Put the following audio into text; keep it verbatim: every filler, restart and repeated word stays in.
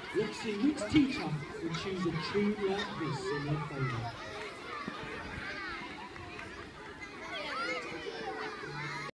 Let's see which teacher would choose a tune like this in their favour.